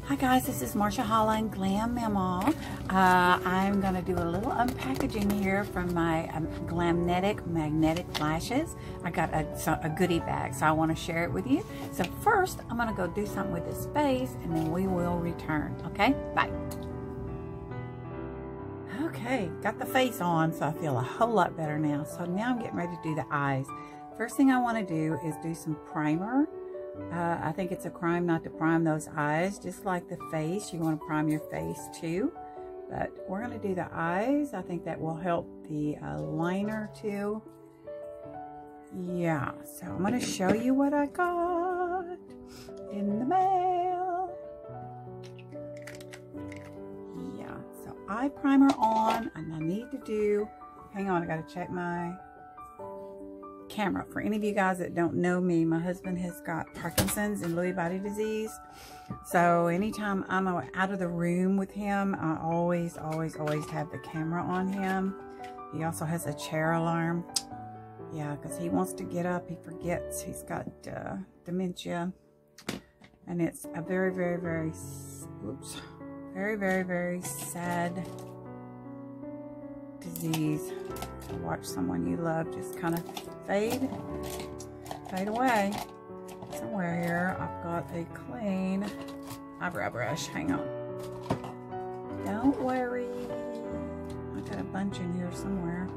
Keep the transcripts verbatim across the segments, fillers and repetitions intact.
Hi guys, this is Marsha Holland, Glam Mamaw. Uh, I'm going to do a little unpackaging here from my um, Glamnetic magnetic lashes. I got a, a goodie bag, so I want to share it with you. So first, I'm going to go do something with this face, and then we will return. Okay, bye. Okay, got the face on, so I feel a whole lot better now. So now I'm getting ready to do the eyes. First thing I want to do is do some primer. Uh, I think it's a crime not to prime those eyes, just like the face. You want to prime your face too. But we're going to do the eyes. I think that will help the uh, liner too. Yeah, so I'm going to show you what I got in the mail. Yeah, so eye primer on, and I need to do, hang on, I got to check my camera. For any of you guys that don't know me, my husband has got Parkinson's and Lewy body disease. So anytime I'm out of the room with him, I always, always, always have the camera on him. He also has a chair alarm. Yeah, because he wants to get up. He forgets. He's got uh, dementia. And it's a very, very, very, oops, very, very, very sad disease to watch someone you love just kind of fade, fade away. Somewhere here, I've got a clean eyebrow brush. Hang on. Don't worry. I got a bunch in here somewhere.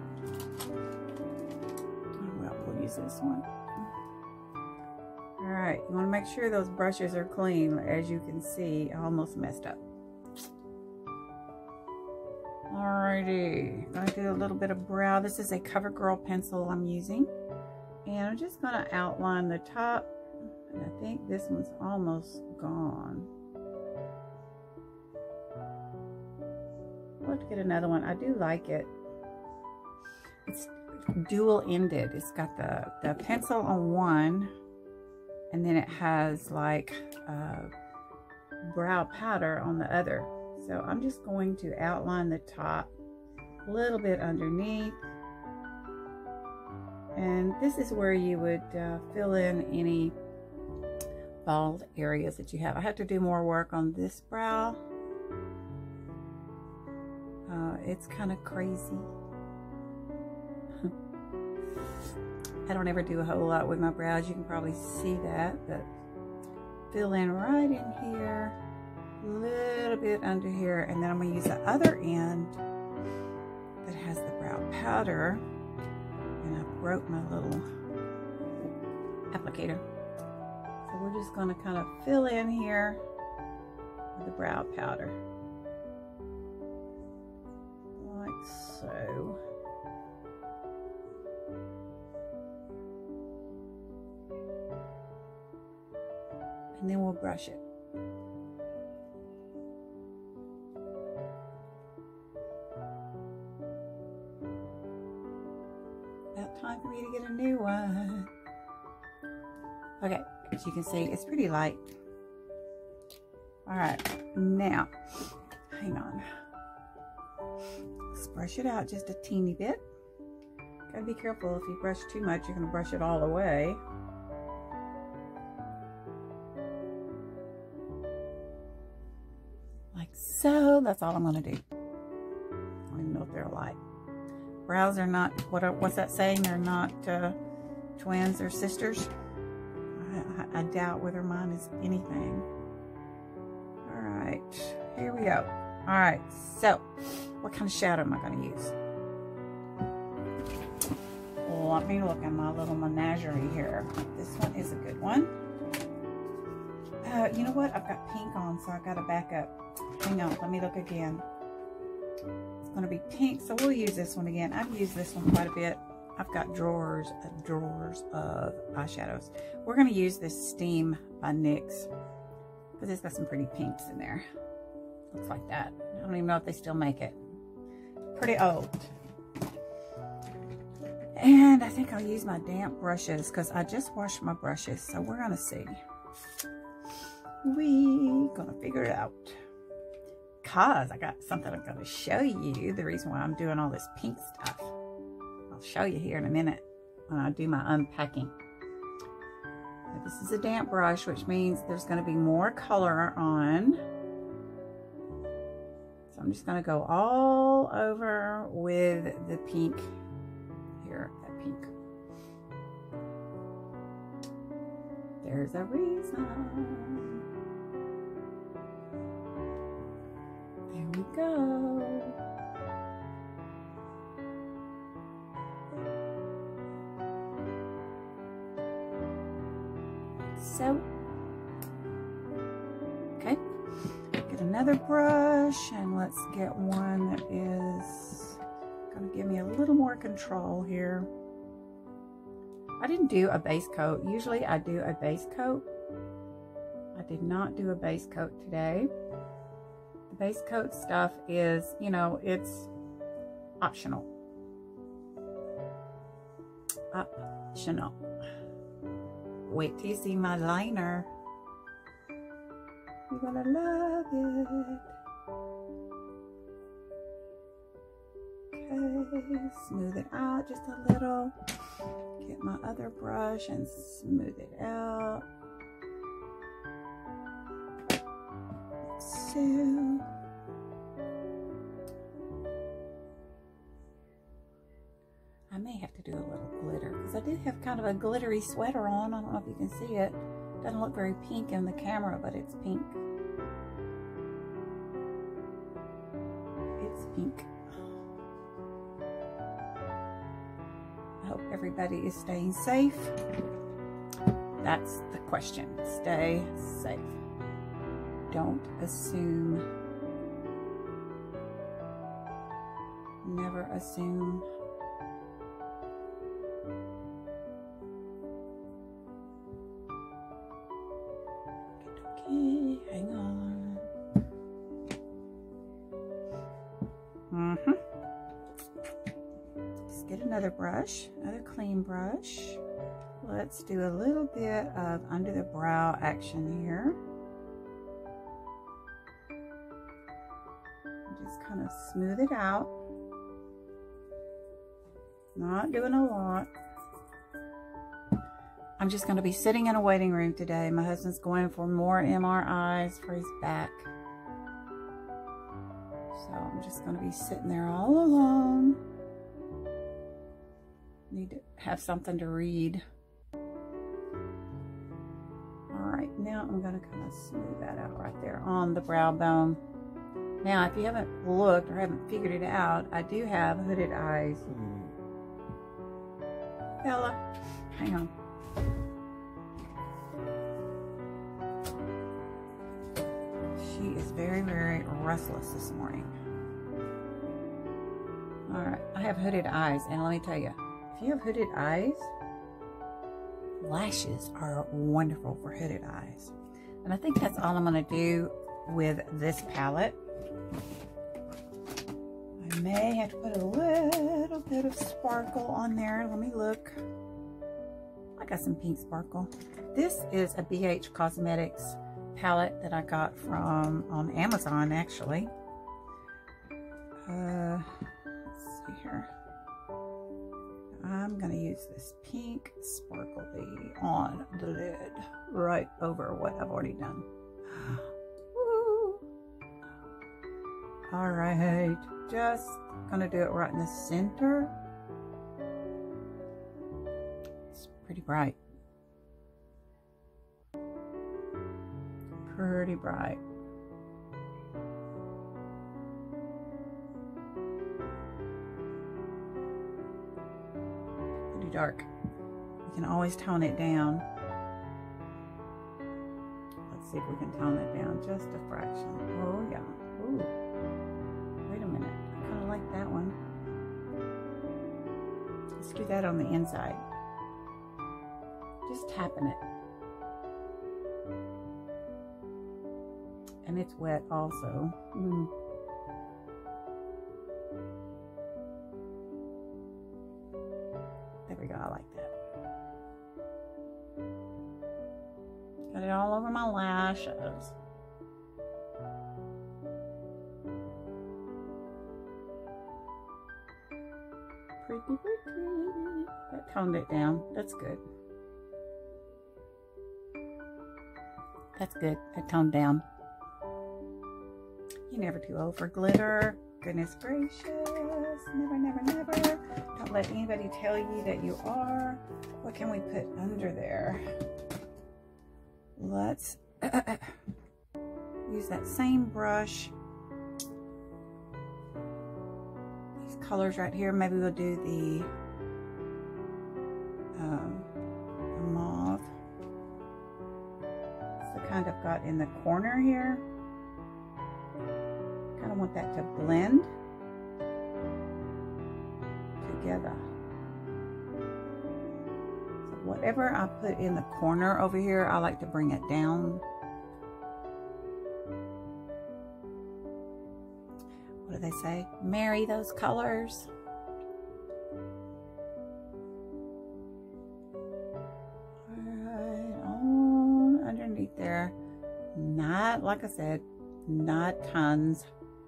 Oh, well, we'll use this one. All right, you want to make sure those brushes are clean. As you can see, I almost messed up. Alrighty, gonna do a little bit of brow. This is a CoverGirl pencil I'm using, and I'm just gonna outline the top. And I think this one's almost gone. I'll have to get another one. I do like it. It's dual-ended. It's got the the pencil on one, and then it has like uh, brow powder on the other. So I'm just going to outline the top, a little bit underneath. And this is where you would uh, fill in any bald areas that you have. I have to do more work on this brow. Uh, it's kind of crazy. I don't ever do a whole lot with my brows. You can probably see that, but fill in right in here. Little bit under here, and then I'm going to use the other end that has the brow powder, and I broke my little applicator, so we're just going to kind of fill in here with the brow powder like so. And then we'll brush it. Time for me to get a new one. Okay, as you can see, it's pretty light. All right, now, hang on. Let's brush it out just a teeny bit. Gotta be careful. If you brush too much, you're gonna brush it all away. Like so. That's all I'm gonna do. I don't even know if they're light. Brows are not, what are, what's that saying? They're not uh, twins or sisters. I, I, I doubt whether mine is anything. All right, here we go. All right, so what kind of shadow am I going to use? Let me look at my little menagerie here. This one is a good one. Uh, you know what? I've got pink on, so I got to back up. Hang on, let me look again. Going to be pink, so we'll use this one again. I've used this one quite a bit. I've got drawers and drawers of eyeshadows. We're going to use this Steam by NYX because it's got some pretty pinks in there. Looks like that. I don't even know if they still make it. Pretty old. And I think I'll use my damp brushes because I just washed my brushes, so we're going to see. We're going to figure it out. Because I got something I'm going to show you, the reason why I'm doing all this pink stuff. I'll show you here in a minute when I do my unpacking. Now, this is a damp brush, which means there's going to be more color on. So I'm just going to go all over with the pink here, that pink. There's a reason. There we go. So, okay, get another brush and let's get one that is going to give me a little more control here. I didn't do a base coat. Usually I do a base coat. I did not do a base coat today. The base coat stuff is, you know, it's optional. Optional. Wait till you see my liner. You're gonna love it. Okay, smooth it out just a little. Get my other brush and smooth it out. So, I may have to do a little glitter because I did have kind of a glittery sweater on. I don't know if you can see it. Doesn't look very pink in the camera, but it's pink. It's pink. I hope everybody is staying safe. That's the question. Stay safe. Don't assume. Never assume. Okay, hang on. Mm-hmm. Let's get another brush, another clean brush. Let's do a little bit of under the brow action here. Just kind of smooth it out. Not doing a lot. I'm just going to be sitting in a waiting room today. My husband's going for more M R Is for his back. So I'm just going to be sitting there all alone. Need to have something to read. Alright, now I'm going to kind of smooth that out right there on the brow bone. Now, if you haven't looked or haven't figured it out, I do have hooded eyes. Bella, hang on. She is very, very restless this morning. All right, I have hooded eyes, and let me tell you, if you have hooded eyes, lashes are wonderful for hooded eyes. And I think that's all I'm going to do with this palette. I may have to put a little bit of sparkle on there. Let me look. I got some pink sparkle. This is a B H Cosmetics palette that I got from on Amazon, actually. Uh, let's see here. I'm gonna use this pink sparkly on the lid, right over what I've already done. Woo. All right, just gonna do it right in the center. It's pretty bright. Pretty bright. Pretty dark. You can always tone it down. Let's see if we can tone it down just a fraction. Oh yeah. Ooh. Wait a minute. I kind of like that one. Let's do that on the inside. Just tapping it. And it's wet also. Mm. There we go, I like that. Got it all over my lashes. Pretty, pretty. That toned it down. That's good. That's good. That toned down. You're never too old for glitter. Goodness gracious. Never, never, never. Don't let anybody tell you that you are. What can we put under there? Let's use that same brush. These colors right here. Maybe we'll do the, um, the mauve. It's the kind I've got in the corner here. Kind of want that to blend together. So whatever I put in the corner over here, I like to bring it down. What do they say? Marry those colors. Alright, on underneath there. Not, like I said, not tons.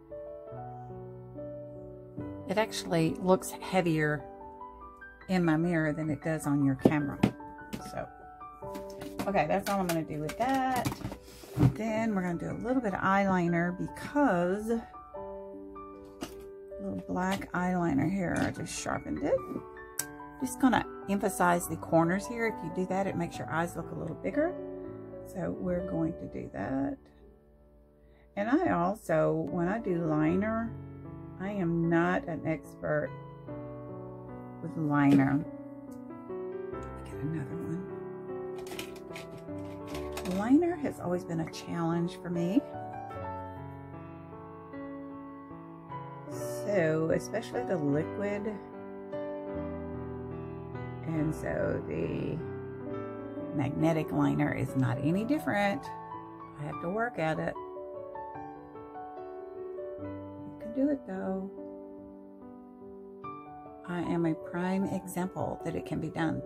It actually looks heavier in my mirror than it does on your camera. So, okay, that's all I'm going to do with that. Then we're going to do a little bit of eyeliner because a little black eyeliner here. I just sharpened it. Just going to emphasize the corners here. If you do that, it makes your eyes look a little bigger. So we're going to do that. And I also, when I do liner, I am not an expert with liner. Get another one. Liner has always been a challenge for me. So, especially the liquid. And so the magnetic liner is not any different. I have to work at it. Do it though. I am a prime example that it can be done.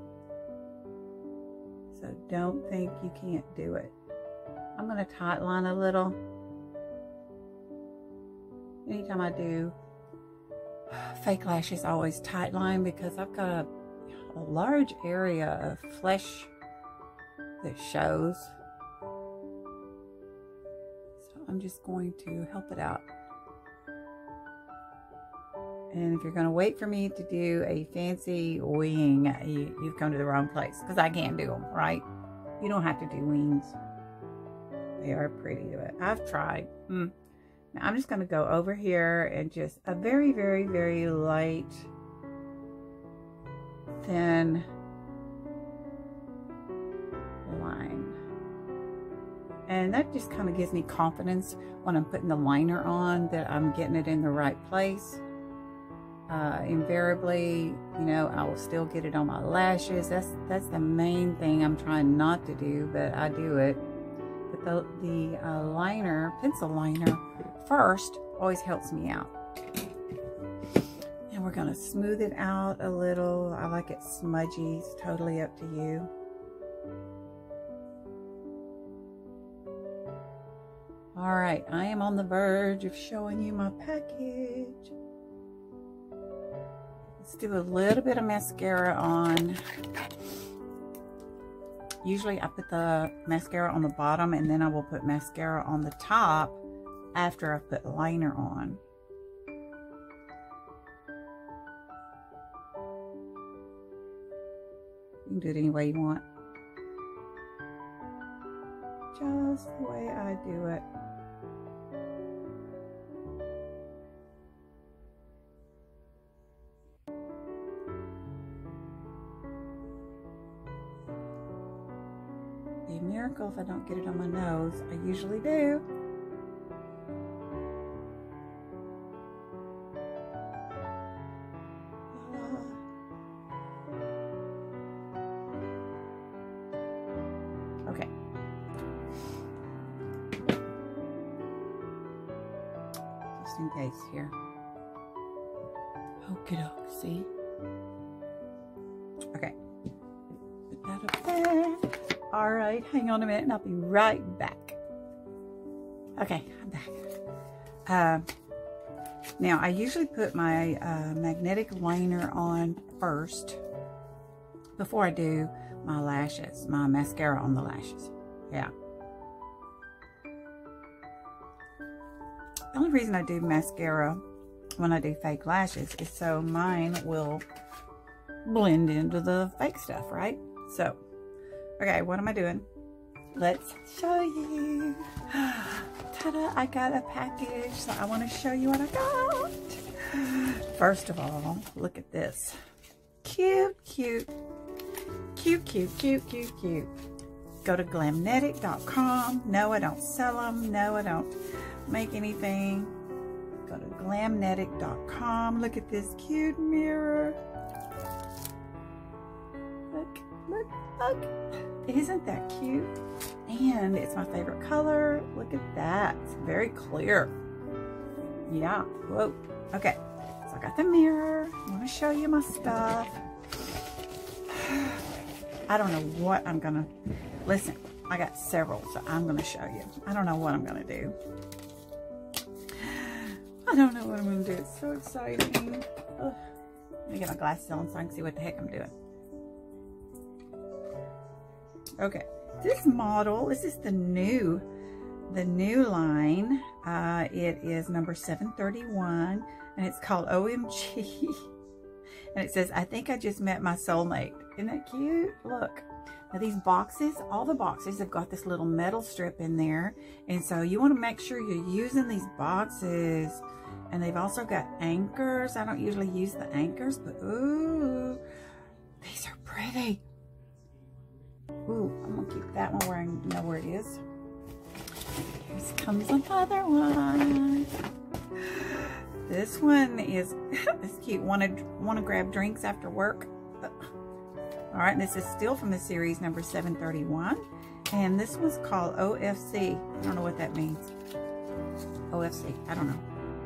So don't think you can't do it. I'm going to tight line a little. Anytime I do fake lashes, I always tight line because I've got a, a large area of flesh that shows. So I'm just going to help it out. And if you're going to wait for me to do a fancy wing, you, you've come to the wrong place. Because I can't do them, right? You don't have to do wings. They are pretty, but I've tried. Mm. Now I'm just going to go over here and just a very, very, very light, thin line. And that just kind of gives me confidence when I'm putting the liner on that I'm getting it in the right place. Uh, invariably, you know, I will still get it on my lashes. That's that's the main thing I'm trying not to do, but I do it. But the, the uh, liner, pencil liner, first always helps me out. And we're going to smooth it out a little. I like it smudgy. It's totally up to you. All right, I am on the verge of showing you my package. Let's do a little bit of mascara on. Usually I put the mascara on the bottom and then I will put mascara on the top after I put liner on. You can do it any way you want. Just the way I do it. Be a miracle if I don't get it on my nose. I usually do. Okay. Just in case here. Okie doke, see? Okay. Put that up there. All right, hang on a minute and I'll be right back. Okay, I'm back. Uh, now, I usually put my uh, magnetic liner on first before I do my lashes, my mascara on the lashes. Yeah. the only reason I do mascara when I do fake lashes is so mine will blend into the fake stuff, right? So, okay, what am I doing? Let's show you. Ta-da, I got a package, so I want to show you what I got. First of all, look at this. Cute, cute, cute, cute, cute, cute, cute. Go to glamnetic dot com. No, I don't sell them. No, I don't make anything. Go to glamnetic dot com. Look at this cute mirror. Look, look, look. Isn't that cute? And it's my favorite color. Look at that. It's very clear. Yeah. Whoa. Okay. So I got the mirror. I want to show you my stuff. I don't know what I'm going to... Listen, I got several, so I'm going to show you. I don't know what I'm going to do. I don't know what I'm going to do. It's so exciting. Ugh. Let me get my glasses on so I can see what the heck I'm doing. Okay. This model, this is the new, the new line. Uh, it is number seven thirty-one, and it's called O M G. And it says, I think I just met my soulmate. Isn't that cute? Look. Now these boxes, all the boxes have got this little metal strip in there. And so you want to make sure you're using these boxes. And they've also got anchors. I don't usually use the anchors, but ooh, these are pretty. Ooh, I'm gonna keep that one where I know where it is. Here comes another one. This one is it's cute. Want to want to grab drinks after work? All right, and this is still from the series number seven thirty-one, and this one's called O F C. I don't know what that means. O F C. I don't know.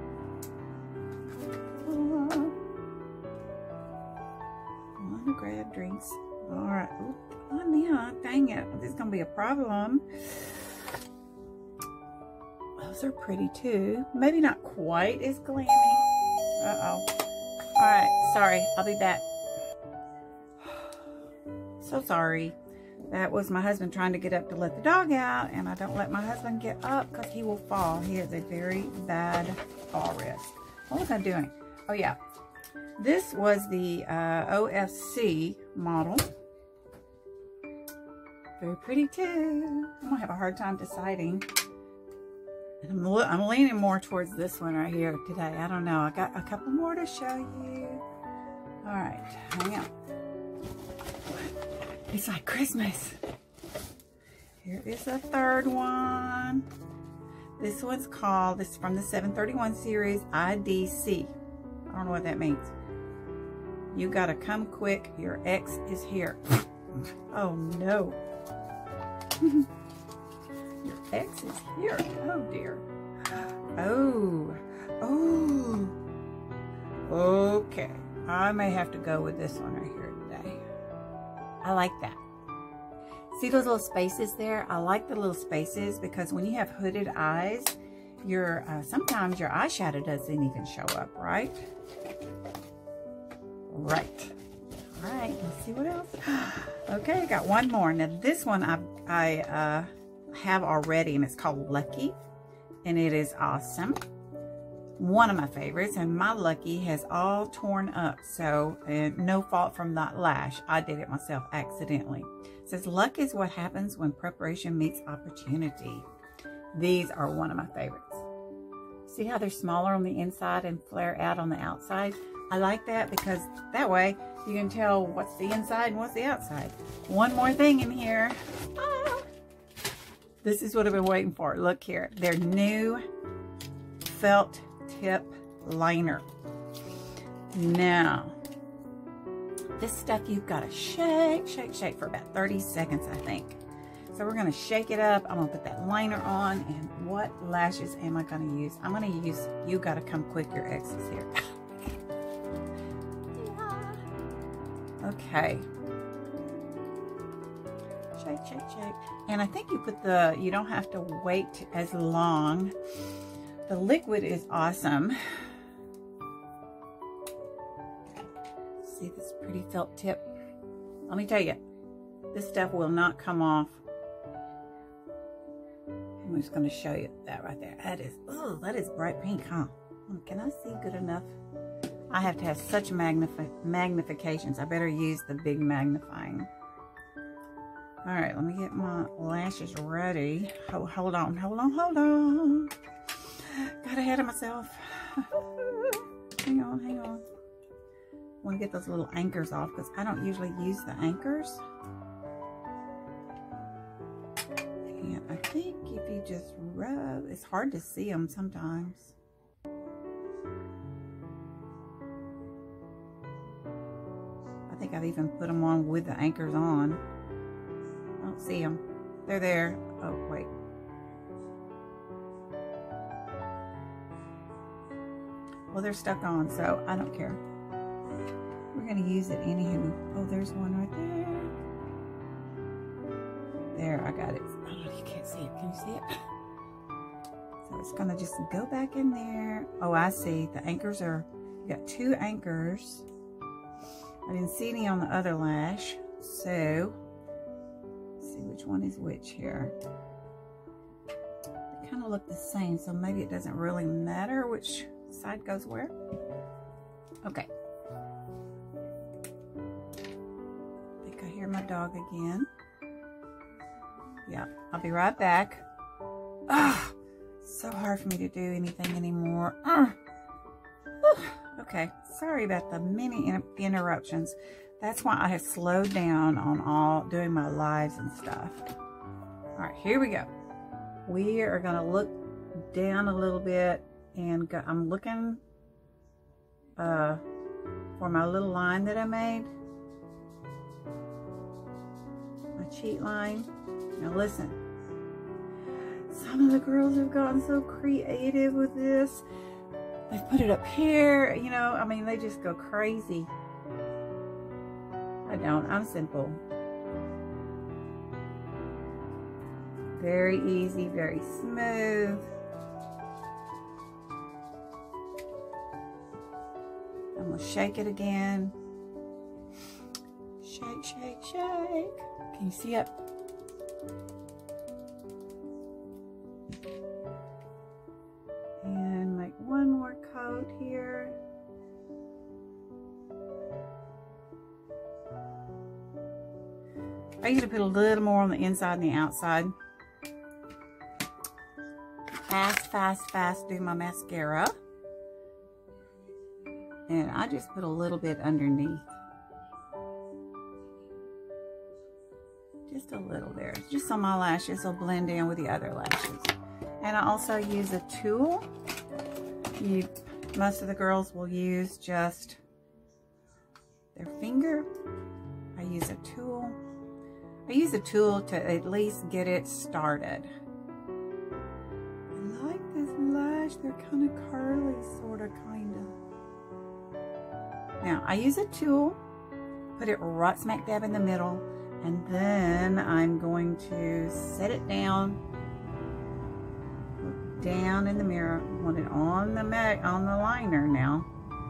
Want to grab drinks? All right. Ooh. Oh, yeah, dang it. This is going to be a problem. Those are pretty too. Maybe not quite as glammy. Uh-oh. All right. Sorry. I'll be back. So sorry. That was my husband trying to get up to let the dog out, and I don't let my husband get up because he will fall. He has a very bad fall risk. What was I doing? Oh, yeah. This was the uh, O F C model. Very pretty too. I'm gonna have a hard time deciding. And I'm, I'm leaning more towards this one right here today. I don't know. I got a couple more to show you. All right, hang on. It's like Christmas. Here is the third one. This one's called, this is from the seven thirty-one series, I D C. I don't know what that means. You gotta come quick. Your ex is here. Oh no. Your ex is here. Oh dear. Oh. Oh. Okay. I may have to go with this one right here today. I like that. See those little spaces there? I like the little spaces because when you have hooded eyes, your uh, sometimes your eyeshadow doesn't even show up, right? Right. All right, let's see what else. Okay, I got one more. Now this one I, I uh, have already, and it's called Lucky, and it is awesome. One of my favorites, and my Lucky has all torn up, so and no fault from that lash. I did it myself accidentally. It says, luck is what happens when preparation meets opportunity. These are one of my favorites. See how they're smaller on the inside and flare out on the outside? I like that because that way you can tell what's the inside and what's the outside. One more thing in here. Ah, this is what I've been waiting for. Look here. Their new felt tip liner. Now, this stuff you've got to shake, shake, shake for about thirty seconds, I think. So we're going to shake it up. I'm going to put that liner on. And what lashes am I going to use? I'm going to use You Gotta Come Quick, Your Ex Is Here. Okay. Shake, shake, shake. And I think you put the, you don't have to wait as long. The liquid is awesome. See this pretty felt tip? Let me tell you, this stuff will not come off. I'm just going to show you that right there. That is, oh, that is bright pink, huh? Can I see good enough? I have to have such magnifi magnifications. I better use the big magnifying. All right, let me get my lashes ready. Hold, hold on, hold on, hold on. Got ahead of myself. Hang on, hang on. I want to get those little anchors off because I don't usually use the anchors. And I think if you just rub, it's hard to see them sometimes. I think I've even put them on with the anchors on. I don't see them. They're there. Oh, wait. Well, they're stuck on, so I don't care. We're going to use it anywho. Oh, there's one right there. There, I got it. Oh, you can't see it. Can you see it? So it's going to just go back in there. Oh, I see. The anchors are, you got two anchors. I didn't see any on the other lash. So, let's see which one is which here. They kind of look the same, so maybe it doesn't really matter which side goes where. Okay. I think I hear my dog again. Yeah, I'll be right back. Ah, so hard for me to do anything anymore. Uh. Okay, sorry about the many in interruptions. That's why I have slowed down on all doing my lives and stuff. All right, here we go. We are gonna look down a little bit, and go, I'm looking uh, for my little line that I made, my cheat line. Now listen, some of the girls have gotten so creative with this. They've put it up here, you know, I mean, they just go crazy. I don't, I'm simple. Very easy, very smooth. I'm gonna shake it again. Shake, shake, shake. Can you see it? And make one more coat here. I usually put a little more on the inside and the outside. Fast, fast, fast do my mascara. And I just put a little bit underneath. Just a little there. Just so my lashes will blend in with the other lashes. And I also use a tool. You, most of the girls will use just their finger. I use a tool. I use a tool to at least get it started. I like this lash. They're kind of curly, sort of, kind of. Now, I use a tool, put it right smack dab in the middle, and then I'm going to set it down, down in the mirror. I want it on the mag on the liner now.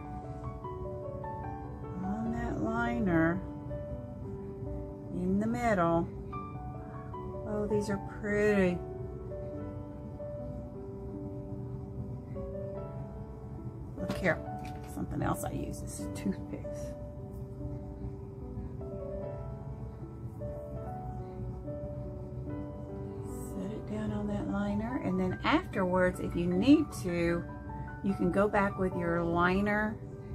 On that liner, in the middle. Oh, these are pretty. Look here. Something else I use is toothpicks. Set it down on that liner, and then afterwards, if you need to, you can go back with your liner,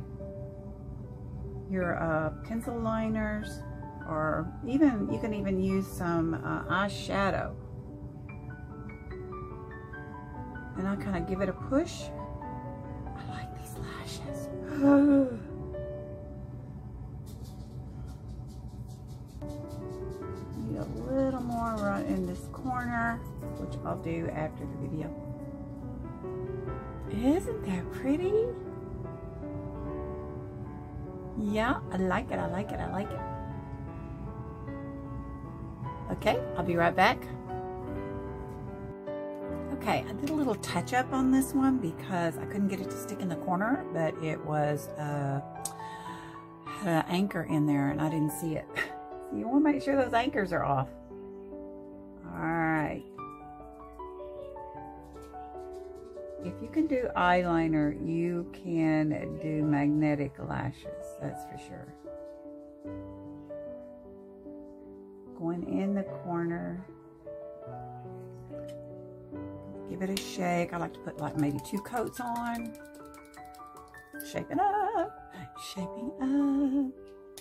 your uh, pencil liners, or even you can even use some uh, eyeshadow. And I kind of give it a push. I like these lashes. Need a little more right in this corner, which I'll do after the video. Isn't that pretty? Yeah, I like it, I like it, I like it. Okay, I'll be right back. Okay, I did a little touch up on this one because I couldn't get it to stick in the corner, but it was uh, had an anchor in there and I didn't see it. So you want to make sure those anchors are off. All right. you can do eyeliner, you can do magnetic lashes, that's for sure. Going in the corner. Give it a shake. I like to put like maybe two coats on. Shape it up. Shaping up.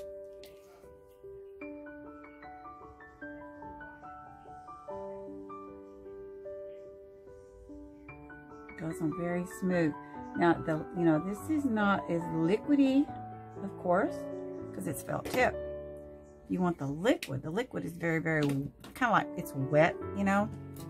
Goes on very smooth. Now, the you know, this is not as liquidy, of course, because it's felt tip. You want the liquid. The liquid is very, very kind of like it's wet, you know.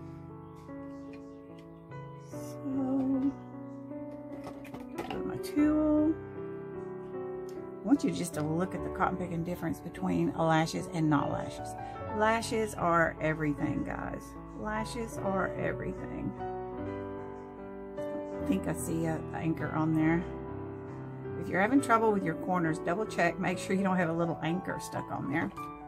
So, put my tool. I want you just to look at the cotton picking difference between lashes and not lashes. Lashes are everything, guys. Lashes are everything. I think I see an anchor on there. If you're having trouble with your corners, double check. Make sure you don't have a little anchor stuck on there.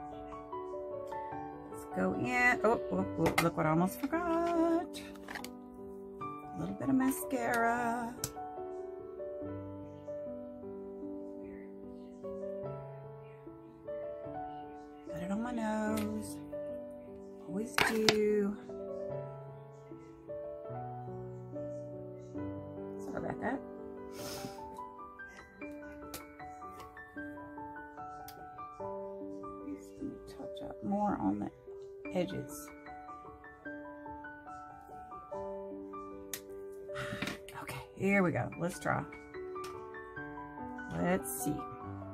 Let's go in. Oh, oh, oh, look what I almost forgot. A little bit of mascara. Got it on my nose. Always do. Sorry about that. Touch up more on the edges. Okay, here we go. Let's try. Let's see.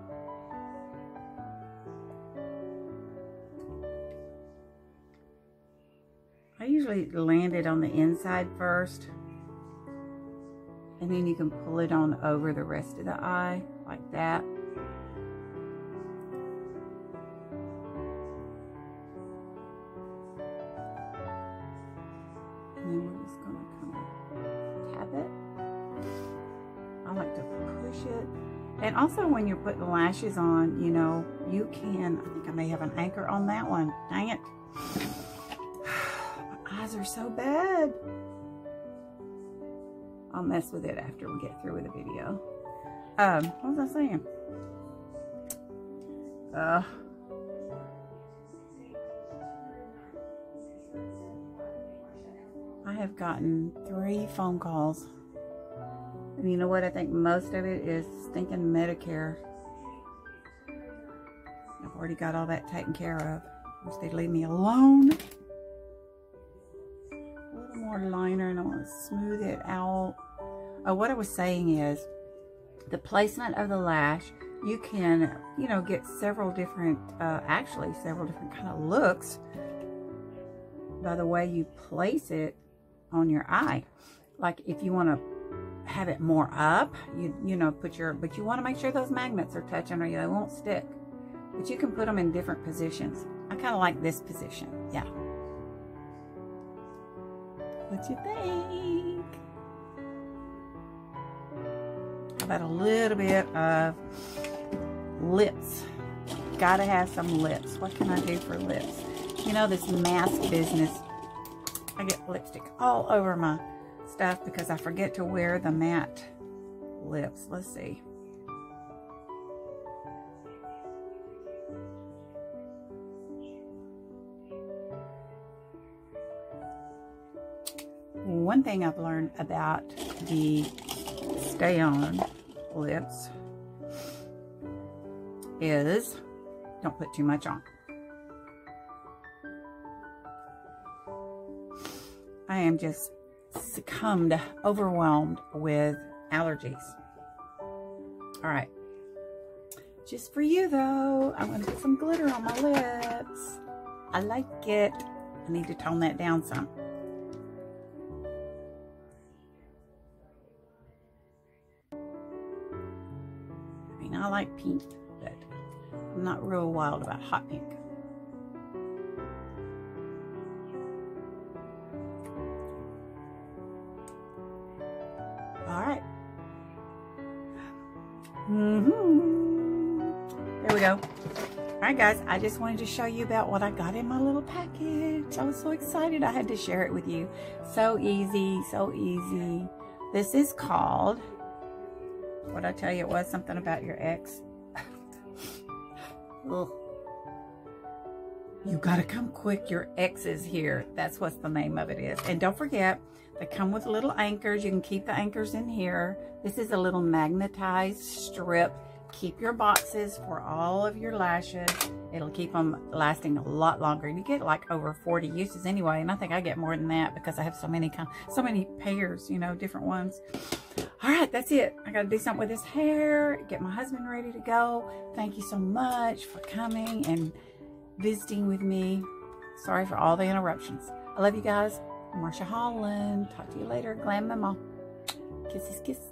I usually land it on the inside first, and then you can pull it on over the rest of the eye like that. And then we're just gonna kind of tap it. I like to push it. And also when you're putting lashes on, you know, you can, I think I may have an anchor on that one. Dang it. My eyes are so bad. I'll mess with it after we get through with the video. Um, what was I saying? Uh, I have gotten three phone calls. And you know what? I think most of it is stinking Medicare. I've already got all that taken care of. Wish they'd leave me alone. A little more liner and I want to smooth it out. Oh, what I was saying is the placement of the lash, you can, you know, get several different, uh, actually several different kind of looks by the way you place it on your eye. Like if you want to have it more up, you you know, put your, but you want to make sure those magnets are touching or they won't stick. But you can put them in different positions. I kind of like this position. Yeah. What you think? How about a little bit of lips? Gotta have some lips. What can I do for lips? You know, this mask business, I get lipstick all over my stuff because I forget to wear the matte lips. Let's see. One thing I've learned about the Stay On lips is don't put too much on. I am just succumbed, overwhelmed with allergies. All right. Just for you though, I'm going to put some glitter on my lips. I like it. I need to tone that down some. I mean, I like pink, but I'm not real wild about hot pink. All right. Mm-hmm. There we go. All right, guys, I just wanted to show you about what I got in my little package. I was so excited I had to share it with you. So easy, so easy. This is called, what I tell you, it was something about your ex. Ugh. You gotta come quick, your ex is here. That's what the name of it is. And don't forget, they come with little anchors. You can keep the anchors in here. This is a little magnetized strip. Keep your boxes for all of your lashes. It'll keep them lasting a lot longer. You get like over forty uses anyway, and I think I get more than that because I have so many kind, so many pairs, you know, different ones. All right, that's it. I got to do something with this hair, get my husband ready to go. Thank you so much for coming and visiting with me. Sorry for all the interruptions. I love you guys. Marsha Holland. Talk to you later. Glam Mama. Kisses, kisses.